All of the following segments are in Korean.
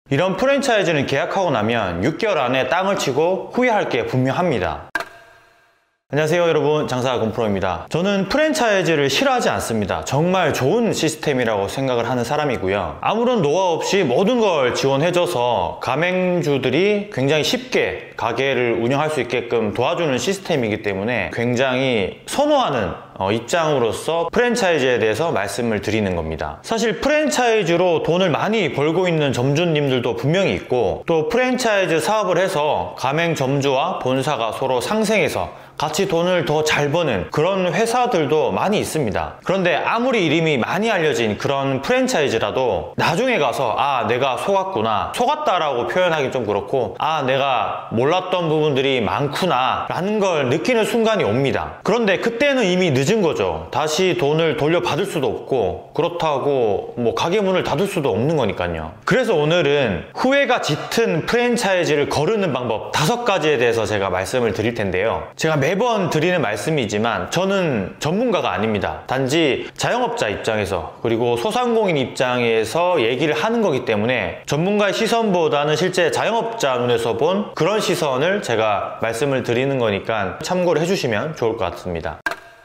이런 프랜차이즈는 계약하고 나면 6개월 안에 땅을 치고 후회할 게 분명합니다. 안녕하세요 여러분, 장사건프로입니다. 저는 프랜차이즈를 싫어하지 않습니다. 정말 좋은 시스템이라고 생각을 하는 사람이고요. 아무런 노하우 없이 모든 걸 지원해줘서 가맹주들이 굉장히 쉽게 가게를 운영할 수 있게끔 도와주는 시스템이기 때문에 굉장히 선호하는 입장으로서 프랜차이즈에 대해서 말씀을 드리는 겁니다. 사실 프랜차이즈로 돈을 많이 벌고 있는 점주님들도 분명히 있고, 또 프랜차이즈 사업을 해서 가맹점주와 본사가 서로 상생해서 같이 돈을 더 잘 버는 그런 회사들도 많이 있습니다. 그런데 아무리 이름이 많이 알려진 그런 프랜차이즈라도 나중에 가서 내가 속았구나, 속았다라고 표현하기 좀 그렇고 내가 몰랐던 부분들이 많구나 라는 걸 느끼는 순간이 옵니다. 그런데 그때는 이미 늦은 거죠. 다시 돈을 돌려받을 수도 없고, 그렇다고 가게 문을 닫을 수도 없는 거니까요. 그래서 오늘은 후회가 짙은 프랜차이즈를 거르는 방법 5가지에 대해서 제가 말씀을 드릴 텐데요. 제가 매번 드리는 말씀이지만 저는 전문가가 아닙니다. 단지 자영업자 입장에서, 그리고 소상공인 입장에서 얘기를 하는 거기 때문에 전문가의 시선보다는 실제 자영업자 눈에서 본 그런 시선을 제가 말씀을 드리는 거니까 참고를 해주시면 좋을 것 같습니다.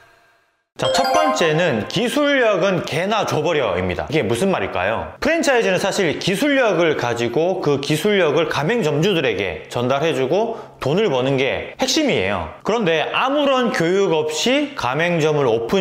자, 첫 번째는 기술력은 개나 줘버려 입니다. 이게 무슨 말일까요? 프랜차이즈는 사실 기술력을 가지고 그 기술력을 가맹점주들에게 전달해주고 돈을 버는 게 핵심이에요. 그런데 아무런 교육 없이 가맹점을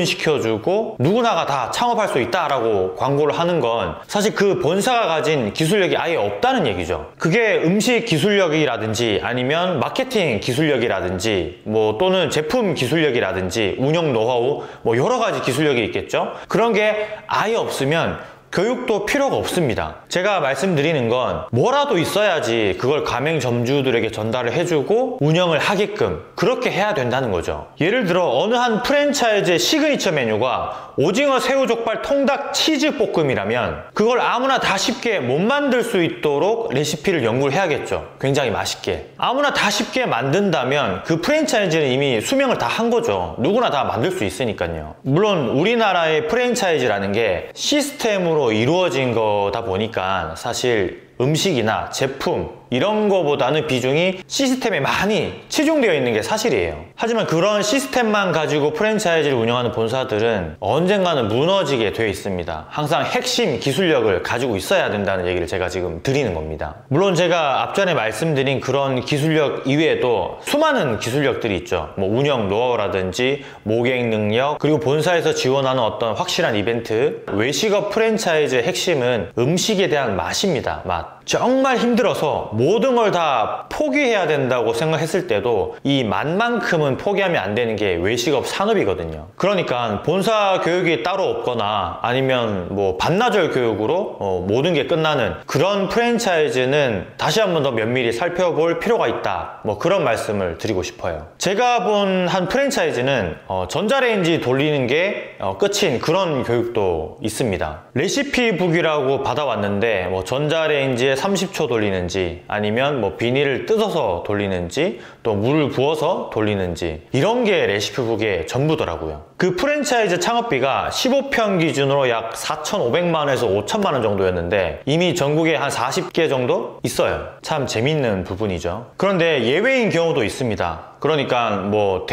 오픈시켜주고 누구나가 다 창업할 수 있다라고 광고를 하는 건 사실 그 본사가 가진 기술력이 아예 없다는 얘기죠. 그게 음식 기술력이라든지 아니면 마케팅 기술력이라든지 또는 제품 기술력이라든지 운영 노하우 여러 가지 기술력이 있겠죠. 그런 게 아예 없으면 교육도 필요가 없습니다. 제가 말씀드리는 건 뭐라도 있어야지 그걸 가맹점주들에게 전달을 해주고 운영을 하게끔 그렇게 해야 된다는 거죠. 예를 들어 어느 한 프랜차이즈의 시그니처 메뉴가 오징어 새우족발 통닭 치즈 볶음이라면 그걸 아무나 다 쉽게 못 만들 수 있도록 레시피를 연구를 해야겠죠. 굉장히 맛있게. 아무나 다 쉽게 만든다면 그 프랜차이즈는 이미 수명을 다 한 거죠. 누구나 다 만들 수 있으니까요. 물론 우리나라의 프랜차이즈라는 게 시스템으로 이루어진 거다 보니까 사실 음식이나 제품 이런 거보다는 비중이 시스템에 많이 치중되어 있는 게 사실이에요. 하지만 그런 시스템만 가지고 프랜차이즈를 운영하는 본사들은 언젠가는 무너지게 되어 있습니다. 항상 핵심 기술력을 가지고 있어야 된다는 얘기를 제가 지금 드리는 겁니다. 물론 제가 앞전에 말씀드린 그런 기술력 이외에도 수많은 기술력들이 있죠. 운영 노하우라든지 모객 능력, 그리고 본사에서 지원하는 어떤 확실한 이벤트. 외식업 프랜차이즈의 핵심은 음식에 대한 맛입니다. 맛. 정말 힘들어서 모든 걸 다 포기해야 된다고 생각했을 때도 이 맛만큼은 포기하면 안 되는 게 외식업 산업이거든요. 그러니까 본사 교육이 따로 없거나 아니면 반나절 교육으로 모든 게 끝나는 그런 프랜차이즈는 다시 한 번 더 면밀히 살펴볼 필요가 있다. 그런 말씀을 드리고 싶어요. 제가 본 한 프랜차이즈는 전자레인지 돌리는 게 끝인 그런 교육도 있습니다. 레시피북이라고 받아왔는데 전자레인지에 30초 돌리는지 아니면 비닐을 뜯어서 돌리는지 또 물을 부어서 돌리는지 이런 게 레시피북의 전부더라고요. 그 프랜차이즈 창업비가 15평 기준으로 약 4,500만원에서 5천만원 정도였는데 이미 전국에 한 40개 정도 있어요. 참 재밌는 부분이죠. 그런데 예외인 경우도 있습니다. 그러니까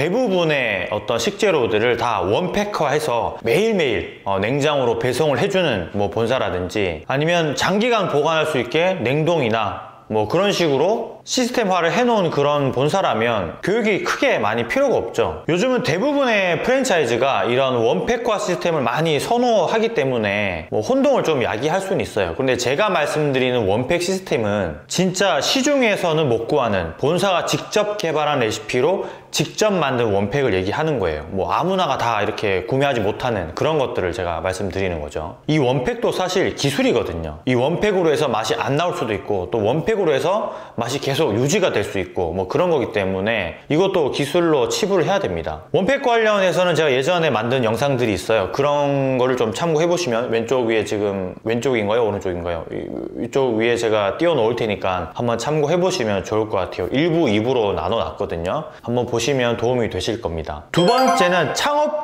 대부분의 어떤 식재료들을 다 원팩화해서 매일매일 냉장으로 배송을 해주는 본사라든지 아니면 장기간 보관할 수 있게 냉동이나 그런 식으로 시스템화를 해놓은 그런 본사라면 교육이 크게 많이 필요가 없죠. 요즘은 대부분의 프랜차이즈가 이런 원팩화 시스템을 많이 선호하기 때문에 혼동을 좀 야기할 수는 있어요. 그런데 제가 말씀드리는 원팩 시스템은 진짜 시중에서는 못 구하는 본사가 직접 개발한 레시피로 직접 만든 원팩을 얘기하는 거예요. 아무나가 다 이렇게 구매하지 못하는 그런 것들을 제가 말씀드리는 거죠. 이 원팩도 사실 기술이거든요. 이 원팩으로 해서 맛이 안 나올 수도 있고 또 원팩으로 해서 맛이 계속 유지가 될 수 있고 그런 거기 때문에 이것도 기술로 치부를 해야 됩니다. 원팩 관련해서는 제가 예전에 만든 영상들이 있어요. 그런 거를 좀 참고해 보시면 왼쪽 위에 지금 왼쪽인가요? 오른쪽인가요? 이쪽 위에 제가 띄워 놓을 테니까 한번 참고해 보시면 좋을 것 같아요. 1부, 2부로 나눠 놨거든요. 한번 보시면 도움이 되실 겁니다. 두 번째는 창업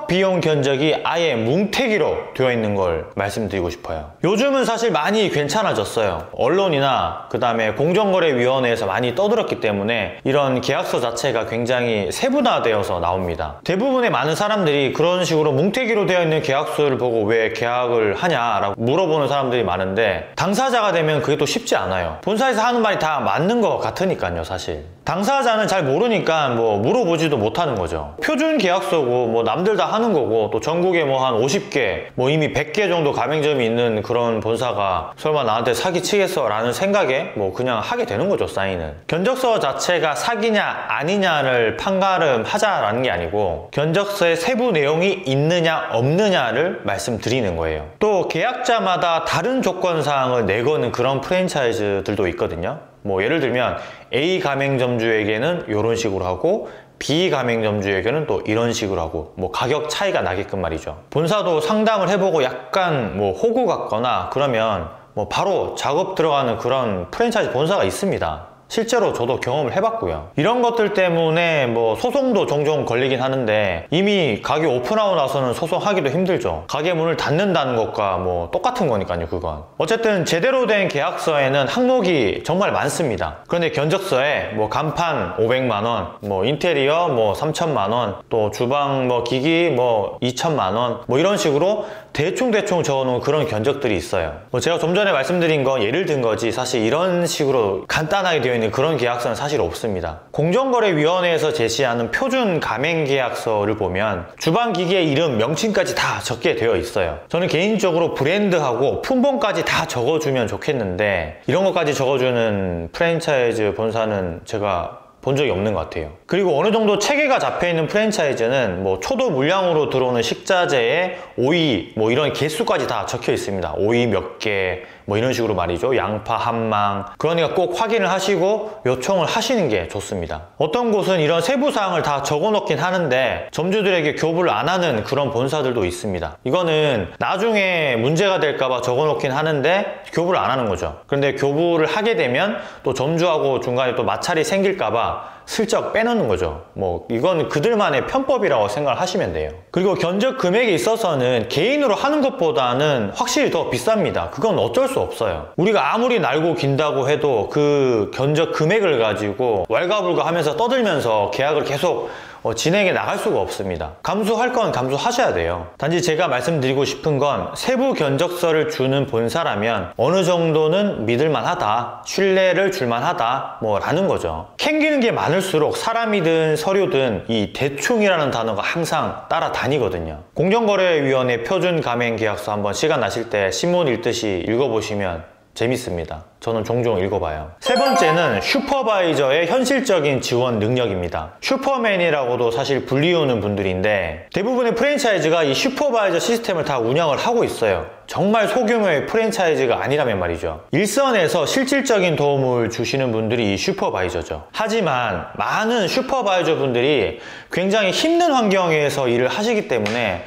사업 비용 견적이 아예 뭉태기로 되어 있는 걸 말씀드리고 싶어요. 요즘은 사실 많이 괜찮아졌어요. 언론이나 그 다음에 공정거래위원회에서 많이 떠들었기 때문에 이런 계약서 자체가 굉장히 세분화되어서 나옵니다. 대부분의 많은 사람들이 그런 식으로 뭉태기로 되어 있는 계약서를 보고 왜 계약을 하냐라고 물어보는 사람들이 많은데, 당사자가 되면 그게 또 쉽지 않아요. 본사에서 하는 말이 다 맞는 것 같으니까요. 사실 당사자는 잘 모르니까 뭐 물어보지도 못하는 거죠. 표준 계약서고 뭐 남들 다 하는 거고, 또 전국에 뭐 한 50개 뭐 이미 100개 정도 가맹점이 있는 그런 본사가 설마 나한테 사기치겠어 라는 생각에 뭐 그냥 하게 되는 거죠. 사인은 견적서 자체가 사기냐 아니냐를 판가름하자라는 게 아니고, 견적서에 세부 내용이 있느냐 없느냐를 말씀드리는 거예요. 또 계약자마다 다른 조건사항을 내거는 그런 프랜차이즈들도 있거든요. 뭐 예를 들면 A 가맹점주에게는 이런 식으로 하고 B 가맹점주에게는 또 이런 식으로 하고, 뭐 가격 차이가 나게끔 말이죠. 본사도 상담을 해보고 약간 뭐 호구 같거나 그러면 뭐 바로 작업 들어가는 그런 프랜차이즈 본사가 있습니다. 실제로 저도 경험을 해봤고요. 이런 것들 때문에 뭐 소송도 종종 걸리긴 하는데, 이미 가게 오픈하고 나서는 소송하기도 힘들죠. 가게 문을 닫는다는 것과 뭐 똑같은 거니까요, 그건. 어쨌든 제대로 된 계약서에는 항목이 정말 많습니다. 그런데 견적서에 뭐 간판 500만원, 뭐 인테리어 뭐 3천만원, 또 주방 뭐 기기 뭐 2천만원, 뭐 이런 식으로 대충 적어놓은 그런 견적들이 있어요. 뭐 제가 좀 전에 말씀드린 건 예를 든 거지, 사실 이런 식으로 간단하게 되어 있는 그런 계약서는 사실 없습니다. 공정거래위원회에서 제시하는 표준 가맹계약서를 보면 주방기기의 이름, 명칭까지 다 적게 되어 있어요. 저는 개인적으로 브랜드하고 품번까지 다 적어주면 좋겠는데, 이런 것까지 적어주는 프랜차이즈 본사는 제가 본 적이 없는 것 같아요. 그리고 어느 정도 체계가 잡혀있는 프랜차이즈는 뭐 초도 물량으로 들어오는 식자재에 오이 뭐 이런 개수까지 다 적혀 있습니다. 오이 몇 개 뭐 이런 식으로 말이죠. 양파 한 망. 그러니까 꼭 확인을 하시고 요청을 하시는 게 좋습니다. 어떤 곳은 이런 세부사항을 다 적어 놓긴 하는데 점주들에게 교부를 안 하는 그런 본사들도 있습니다. 이거는 나중에 문제가 될까봐 적어 놓긴 하는데 교부를 안 하는 거죠. 그런데 교부를 하게 되면 또 점주하고 중간에 또 마찰이 생길까봐 슬쩍 빼놓는 거죠. 뭐 이건 그들만의 편법이라고 생각을 하시면 돼요. 그리고 견적 금액에 있어서는 개인으로 하는 것보다는 확실히 더 비쌉니다. 그건 어쩔 수 없어요. 우리가 아무리 날고 긴다고 해도 그 견적 금액을 가지고 왈가불가 하면서 떠들면서 계약을 계속 진행해 나갈 수가 없습니다. 감수할 건 감수하셔야 돼요. 단지 제가 말씀드리고 싶은 건 세부 견적서를 주는 본사라면 어느 정도는 믿을만하다, 신뢰를 줄만하다 뭐 라는 거죠. 캥기는 게 많을수록 사람이든 서류든 이 대충이라는 단어가 항상 따라다니거든요. 공정거래위원회 표준 가맹계약서 한번 시간 나실 때 신문 읽듯이 읽어보시면 재밌습니다. 저는 종종 읽어봐요. 세 번째는 슈퍼바이저의 현실적인 지원 능력입니다. 슈퍼맨이라고도 사실 불리우는 분들인데, 대부분의 프랜차이즈가 이 슈퍼바이저 시스템을 다 운영을 하고 있어요. 정말 소규모의 프랜차이즈가 아니라면 말이죠. 일선에서 실질적인 도움을 주시는 분들이 이 슈퍼바이저죠. 하지만 많은 슈퍼바이저 분들이 굉장히 힘든 환경에서 일을 하시기 때문에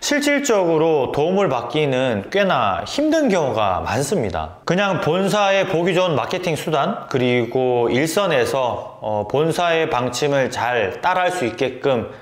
실질적으로 도움을 받기는 꽤나 힘든 경우가 많습니다. 그냥 본사의 보기 좋은 마케팅 수단, 그리고 일선에서 본사의 방침을 잘 따라할 수 있게끔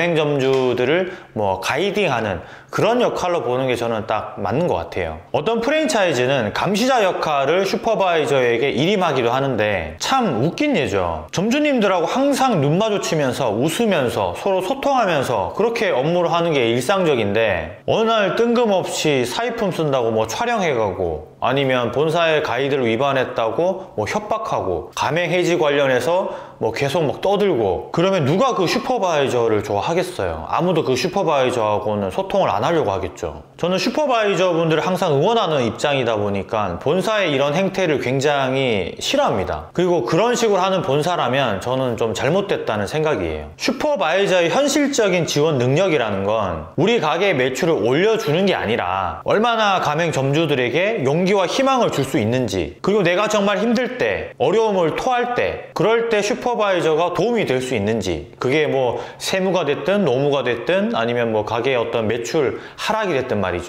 가맹점주들을 뭐 가이딩하는 그런 역할로 보는 게 저는 딱 맞는 것 같아요. 어떤 프랜차이즈는 감시자 역할을 슈퍼바이저에게 일임하기도 하는데 참 웃긴 예죠. 점주님들하고 항상 눈 마주치면서 웃으면서 서로 소통하면서 그렇게 업무를 하는 게 일상적인데, 어느 날 뜬금없이 사의품 쓴다고 뭐 촬영해가고, 아니면 본사의 가이드를 위반했다고 뭐 협박하고, 가맹 해지 관련해서 뭐 계속 막 떠들고, 그러면 누가 그 슈퍼바이저를 좋아하겠어요? 아무도 그 슈퍼바이저하고는 소통을 안 하려고 하겠죠. 저는 슈퍼바이저 분들을 항상 응원하는 입장이다 보니까 본사의 이런 행태를 굉장히 싫어합니다. 그리고 그런 식으로 하는 본사라면 저는 좀 잘못됐다는 생각이에요. 슈퍼바이저의 현실적인 지원 능력이라는 건 우리 가게의 매출을 올려주는 게 아니라 얼마나 가맹 점주들에게 용기와 희망을 줄 수 있는지, 그리고 내가 정말 힘들 때, 어려움을 토할 때, 그럴 때 슈퍼바이저가 도움이 될 수 있는지, 그게 뭐 세무가 됐든 노무가 됐든 아니면 뭐 가게의 어떤 매출 하락이 됐든 말이죠.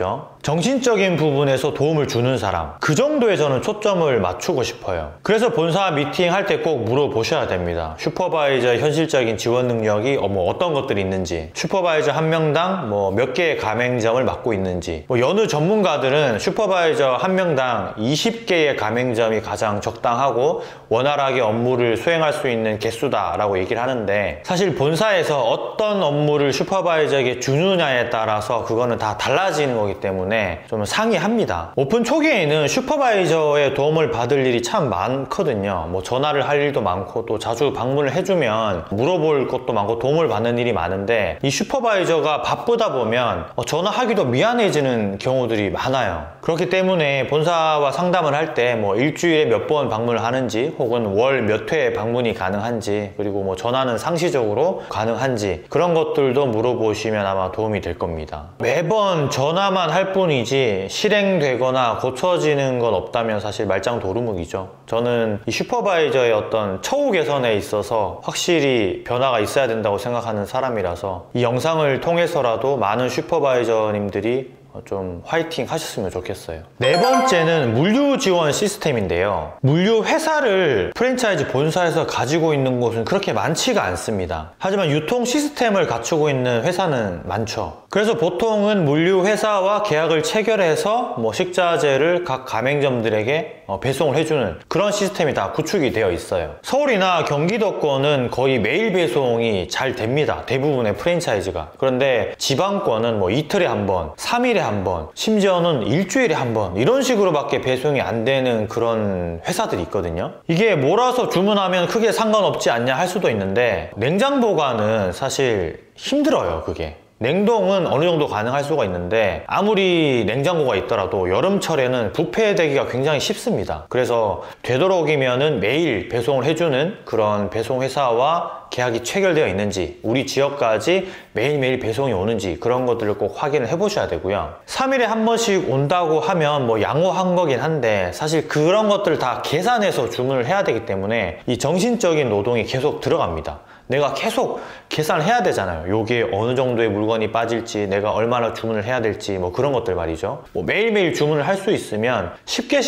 정신적인 부분에서 도움을 주는 사람, 그 정도에 저는 초점을 맞추고 싶어요. 그래서 본사 미팅 할 때 꼭 물어보셔야 됩니다. 슈퍼바이저의 현실적인 지원 능력이 어떤 것들이 있는지, 슈퍼바이저 한 명당 몇 개의 가맹점을 맡고 있는지, 여느 전문가들은 슈퍼바이저 한 명당 20개의 가맹점이 가장 적당하고 원활하게 업무를 수행할 수 있는 개수다라고 얘기를 하는데, 사실 본사에서 어떤 업무를 슈퍼바이저에게 주느냐에 따라서 그거는 다 달라지는 거기 때문에 좀 상이합니다. 오픈 초기에는 슈퍼바이저의 도움을 받을 일이 참 많거든요. 전화를 할 일도 많고 또 자주 방문을 해주면 물어볼 것도 많고 도움을 받는 일이 많은데, 이 슈퍼바이저가 바쁘다 보면 전화하기도 미안해지는 경우들이 많아요. 그렇기 때문에 본사와 상담을 할 때 일주일에 몇 번 방문을 하는지, 혹은 월 몇 회 방문이 가능한지, 그리고 전화는 상시적으로 가능한지, 그런 것들도 물어보시면 아마 도움이 될 겁니다. 매번 전화만 할 뿐이지 실행되거나 고쳐지는 건 없다면 사실 말짱 도루묵이죠. 저는 이 슈퍼바이저의 어떤 처우 개선에 있어서 확실히 변화가 있어야 된다고 생각하는 사람이라서 이 영상을 통해서라도 많은 슈퍼바이저님들이 좀 화이팅 하셨으면 좋겠어요. 네 번째는 물류 지원 시스템인데요. 물류 회사를 프랜차이즈 본사에서 가지고 있는 곳은 그렇게 많지가 않습니다. 하지만 유통 시스템을 갖추고 있는 회사는 많죠. 그래서 보통은 물류 회사와 계약을 체결해서 식자재를 각 가맹점들에게 배송을 해주는 그런 시스템이 다 구축이 되어 있어요. 서울이나 경기도권은 거의 매일 배송이 잘 됩니다. 대부분의 프랜차이즈가. 그런데 지방권은 이틀에 한 번, 3일에 한 번, 심지어는 일주일에 한 번, 이런 식으로밖에 배송이 안 되는 그런 회사들이 있거든요. 이게 몰아서 주문하면 크게 상관없지 않냐 할 수도 있는데, 냉장 보관은 사실 힘들어요. 그게 냉동은 어느 정도 가능할 수가 있는데, 아무리 냉장고가 있더라도 여름철에는 부패되기가 굉장히 쉽습니다. 그래서 되도록이면은 매일 배송을 해주는 그런 배송회사와 계약이 체결되어 있는지, 우리 지역까지 매일매일 배송이 오는지, 그런 것들을 꼭 확인을 해 보셔야 되고요. 3일에 한 번씩 온다고 하면 양호한 거긴 한데, 사실 그런 것들을 다 계산해서 주문을 해야 되기 때문에 이 정신적인 노동이 계속 들어갑니다. 내가 계속 계산을 해야 되잖아요. 요게 어느 정도의 물건이 빠질지, 내가 얼마나 주문을 해야 될지, 그런 것들 말이죠. 매일매일 주문을 할 수 있으면 쉽게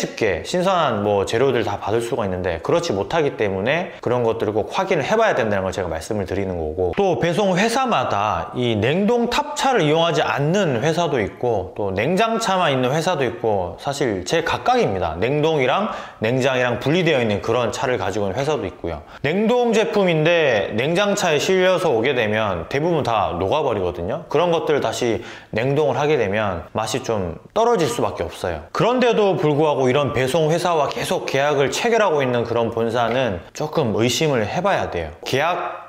신선한 재료들 다 받을 수가 있는데, 그렇지 못하기 때문에 그런 것들을 꼭 확인을 해봐야 된다는 걸 제가 말씀을 드리는 거고, 또 배송 회사마다 이 냉동 탑차를 이용하지 않는 회사도 있고, 또 냉장차만 있는 회사도 있고, 사실 제 각각입니다. 냉동이랑 냉장이랑 분리되어 있는 그런 차를 가지고 있는 회사도 있고요. 냉동 제품인데 냉장차에 실려서 오게 되면 대부분 다 녹아버리거든요. 그런 것들을 다시 냉동을 하게 되면 맛이 좀 떨어질 수밖에 없어요. 그런데도 불구하고 이런 배송 회사와 계속 계약을 체결하고 있는 그런 본사는 조금 의심을 해봐야 돼요. 계약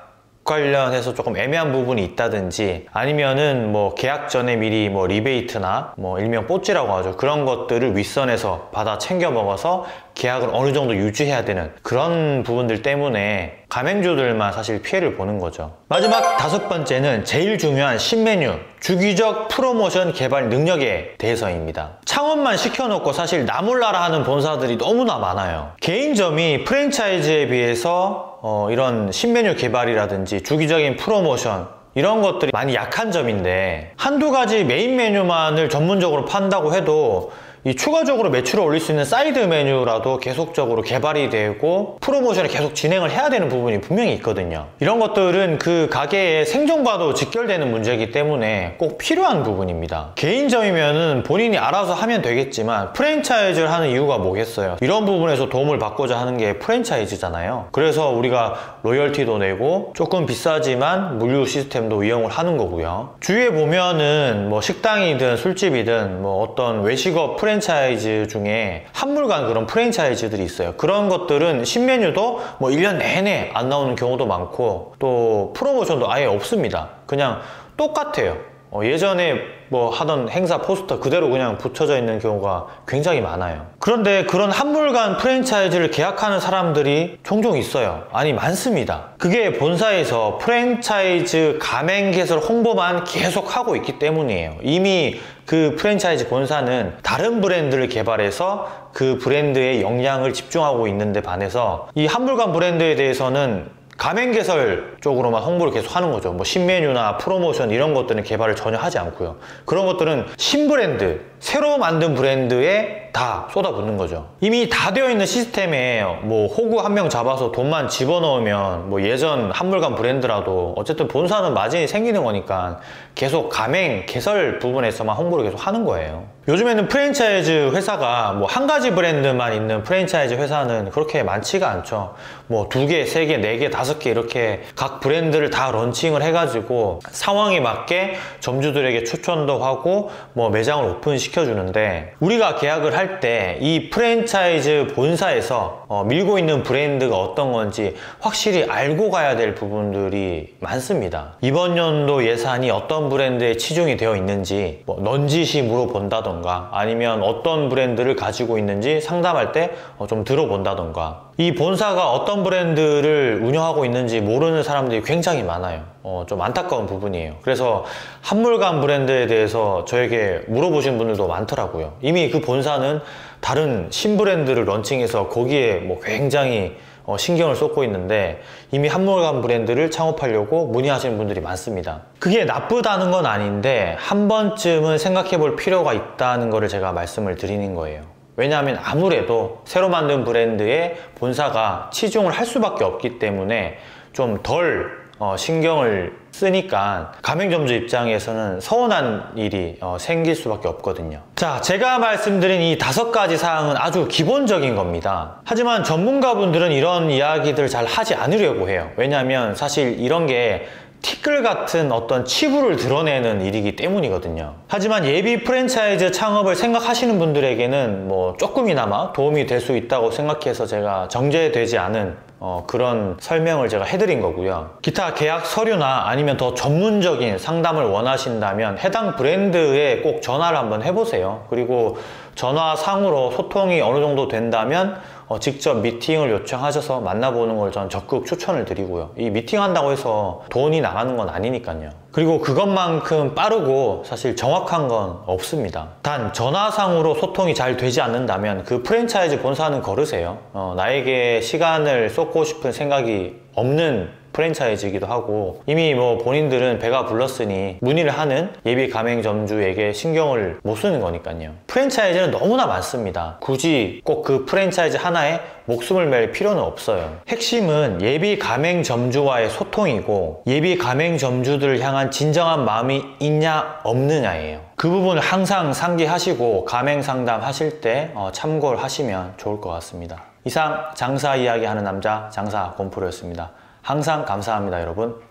관련해서 조금 애매한 부분이 있다든지, 아니면은 계약 전에 미리 리베이트나 일명 뽀찌라고 하죠. 그런 것들을 윗선에서 받아 챙겨 먹어서 계약을 어느 정도 유지해야 되는 그런 부분들 때문에 가맹주들만 사실 피해를 보는 거죠. 마지막 다섯 번째는 제일 중요한 신메뉴, 주기적 프로모션 개발 능력에 대해서입니다. 창업만 시켜놓고 사실 나몰라라 하는 본사들이 너무나 많아요. 개인점이 프랜차이즈에 비해서 이런 신메뉴 개발이라든지 주기적인 프로모션, 이런 것들이 많이 약한 점인데, 한두 가지 메인 메뉴만을 전문적으로 판다고 해도 이 추가적으로 매출을 올릴 수 있는 사이드 메뉴라도 계속적으로 개발이 되고 프로모션을 계속 진행을 해야 되는 부분이 분명히 있거든요. 이런 것들은 그 가게의 생존과도 직결되는 문제이기 때문에 꼭 필요한 부분입니다. 개인점이면은 본인이 알아서 하면 되겠지만, 프랜차이즈를 하는 이유가 뭐겠어요? 이런 부분에서 도움을 받고자 하는 게 프랜차이즈잖아요. 그래서 우리가 로열티도 내고 조금 비싸지만 물류 시스템도 이용을 하는 거고요. 주위에 보면은 식당이든 술집이든 어떤 외식업 프랜차이즈 중에 한물간 그런 프랜차이즈들이 있어요. 그런 것들은 신메뉴도 1년 내내 안 나오는 경우도 많고, 또 프로모션도 아예 없습니다. 그냥 똑같아요. 예전에 하던 행사 포스터 그대로 그냥 붙여져 있는 경우가 굉장히 많아요. 그런데 그런 한물간 프랜차이즈를 계약하는 사람들이 종종 있어요. 아니, 많습니다. 그게 본사에서 프랜차이즈 가맹 개설 홍보만 계속 하고 있기 때문이에요. 이미 그 프랜차이즈 본사는 다른 브랜드를 개발해서 그 브랜드에 영향을 집중하고 있는데 반해서, 이 한물간 브랜드에 대해서는 가맹 개설 쪽으로만 홍보를 계속 하는 거죠. 신메뉴나 프로모션 이런 것들은 개발을 전혀 하지 않고요. 그런 것들은 신브랜드, 새로 만든 브랜드에 다 쏟아붓는 거죠. 이미 다 되어 있는 시스템에 뭐 호구 한 명 잡아서 돈만 집어넣으면 뭐 예전 한물간 브랜드라도 어쨌든 본사는 마진이 생기는 거니까 계속 가맹, 개설 부분에서만 홍보를 계속 하는 거예요. 요즘에는 프랜차이즈 회사가 뭐 한 가지 브랜드만 있는 프랜차이즈 회사는 그렇게 많지가 않죠. 뭐 2개, 3개, 4개, 5개 이렇게 각 브랜드를 다 런칭을 해가지고 상황에 맞게 점주들에게 추천도 하고 뭐 매장을 오픈시켜 주는데, 우리가 계약을 할 때 이 프랜차이즈 본사에서 밀고 있는 브랜드가 어떤 건지 확실히 알고 가야 될 부분들이 많습니다. 이번 연도 예산이 어떤 브랜드에 치중이 되어 있는지 뭐 넌지시 물어본다던가, 아니면 어떤 브랜드를 가지고 있는지 상담할 때 좀 들어본다던가, 이 본사가 어떤 브랜드를 운영하고 있는지 모르는 사람들이 굉장히 많아요. 좀 안타까운 부분이에요. 그래서 한물간 브랜드에 대해서 저에게 물어보신 분들도 많더라고요. 이미 그 본사는 다른 신브랜드를 런칭해서 거기에 뭐 굉장히 신경을 쏟고 있는데 이미 한물간 브랜드를 창업하려고 문의하시는 분들이 많습니다. 그게 나쁘다는 건 아닌데 한 번쯤은 생각해 볼 필요가 있다는 거를 제가 말씀을 드리는 거예요. 왜냐하면 아무래도 새로 만든 브랜드에 본사가 치중을 할 수밖에 없기 때문에 좀 덜 신경을 쓰니까 가맹점주 입장에서는 서운한 일이 생길 수밖에 없거든요. 자, 제가 말씀드린 이 5가지 사항은 아주 기본적인 겁니다. 하지만 전문가분들은 이런 이야기들 잘 하지 않으려고 해요. 왜냐하면 사실 이런 게 티끌 같은 어떤 치부를 드러내는 일이기 때문이거든요. 하지만 예비 프랜차이즈 창업을 생각하시는 분들에게는 뭐 조금이나마 도움이 될 수 있다고 생각해서 제가 정제되지 않은 그런 설명을 제가 해드린 거고요. 기타 계약 서류나 아니면 더 전문적인 상담을 원하신다면 해당 브랜드에 꼭 전화를 한번 해보세요. 그리고 전화상으로 소통이 어느 정도 된다면 직접 미팅을 요청하셔서 만나보는 걸 전 적극 추천을 드리고요. 이 미팅한다고 해서 돈이 나가는 건 아니니까요. 그리고 그것만큼 빠르고 사실 정확한 건 없습니다. 단 전화상으로 소통이 잘 되지 않는다면 그 프랜차이즈 본사는 거르세요. 나에게 시간을 쏟고 싶은 생각이 없는 프랜차이즈이기도 하고 이미 뭐 본인들은 배가 불렀으니 문의를 하는 예비 가맹점주에게 신경을 못 쓰는 거니까요. 프랜차이즈는 너무나 많습니다. 굳이 꼭 그 프랜차이즈 하나에 목숨을 맬 필요는 없어요. 핵심은 예비 가맹점주와의 소통이고 예비 가맹점주들을 향한 진정한 마음이 있냐 없느냐예요. 그 부분을 항상 상기하시고 가맹상담 하실 때 참고를 하시면 좋을 것 같습니다. 이상 장사 이야기하는 남자 장사 곰프로였습니다. 항상 감사합니다, 여러분.